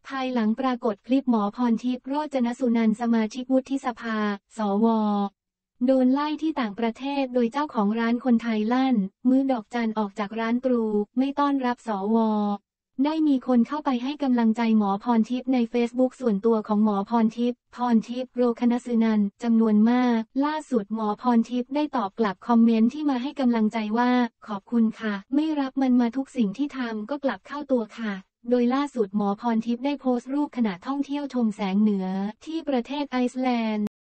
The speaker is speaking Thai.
ภายหลังปรากฏคลิปหมอพรทิพย์โรจนสุนันท์สมาชิกวุฒิสภา สว.โดนไล่ที่ต่างประเทศโดยเจ้าของร้านคนไทยลั่นมือดอกจันออกจากร้านตรูไม่ต้อนรับสว.ได้มีคนเข้าไปให้กำลังใจหมอพรทิพย์ในเฟซบุ๊กส่วนตัวของหมอพรทิพย์โรจนสุนันท์จำนวนมากล่าสุดหมอพรทิพย์ได้ตอบกลับคอมเมนต์ที่มาให้กำลังใจว่าขอบคุณค่ะไม่รับมันมาทุกสิ่งที่ทำก็กลับเข้าตัวค่ะโดยล่าสุดหมอพรทิพย์ได้โพสต์รูปขณะท่องเที่ยวชมแสงเหนือที่ประเทศไอซ์แลนด์